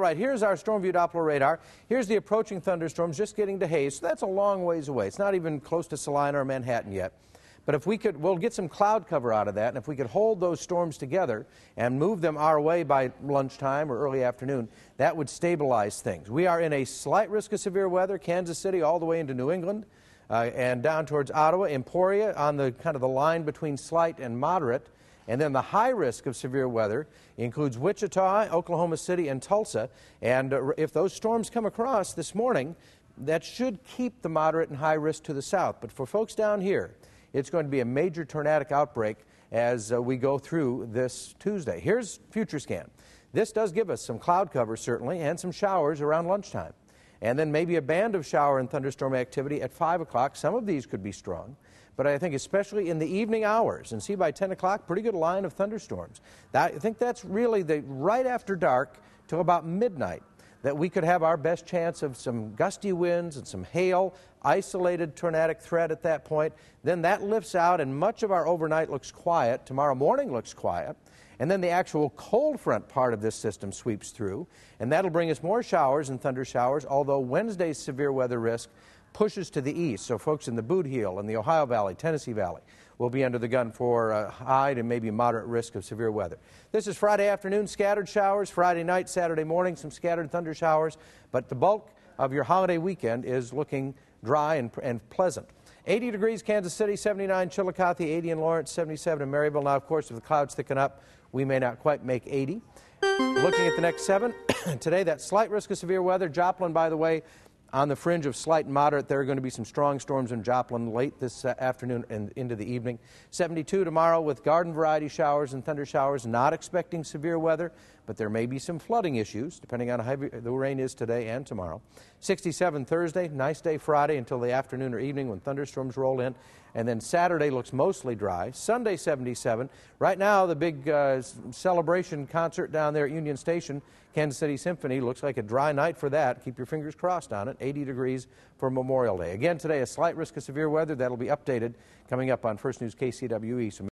Right, here's our storm view Doppler radar. Here's the approaching thunderstorms just getting to Hayes, so that's a long ways away. It's not even close to Salina or Manhattan yet. But if we could, we'll get some cloud cover out of that, and if we could hold those storms together and move them our way by lunchtime or early afternoon, that would stabilize things. We are in a slight risk of severe weather, Kansas City all the way into New England and down towards Ottawa, Emporia on the kind of the line between slight and moderate. And then the high risk of severe weather includes Wichita, Oklahoma City, and Tulsa. And if those storms come across this morning, that should keep the moderate and high risk to the south. But for folks down here, it's going to be a major tornadic outbreak as we go through this Tuesday. Here's Future Scan. This does give us some cloud cover, certainly, and some showers around lunchtime. And then maybe a band of shower and thunderstorm activity at 5 o'clock. Some of these could be strong. But I think especially in the evening hours, and see by 10 o'clock, pretty good line of thunderstorms. I think that's really right after dark till about midnight that we could have our best chance of some gusty winds and some hail, isolated tornadic threat at that point. Then that lifts out and much of our overnight looks quiet. Tomorrow morning looks quiet. And then the actual cold front part of this system sweeps through, and that'll bring us more showers and thunder showers, although Wednesday's severe weather risk pushes to the east, so folks in the Boot Heel and the Ohio Valley, Tennessee Valley will be under the gun for high to maybe moderate risk of severe weather. This is Friday afternoon, scattered showers, Friday night, Saturday morning, some scattered thunder showers, but the bulk of your holiday weekend is looking dry and pleasant. 80 degrees Kansas City, 79 Chillicothe, 80 in Lawrence, 77 in Maryville. Now, of course, if the clouds thicken up, we may not quite make 80. Looking at the next 7, today that slight risk of severe weather. Joplin, by the way, on the fringe of slight and moderate. There are going to be some strong storms in Joplin late this afternoon and into the evening. 72 tomorrow with garden variety showers and thunder showers. Not expecting severe weather, but there may be some flooding issues depending on how heavy the rain is today and tomorrow. 67 Thursday, nice day Friday until the afternoon or evening when thunderstorms roll in. And then Saturday looks mostly dry. Sunday 77. Right now the big celebration concert down there at Union Station, Kansas City Symphony, looks like a dry night for that. Keep your fingers crossed on it. 80 degrees for Memorial Day. Again today a slight risk of severe weather. That'll be updated coming up on First News KCWE. So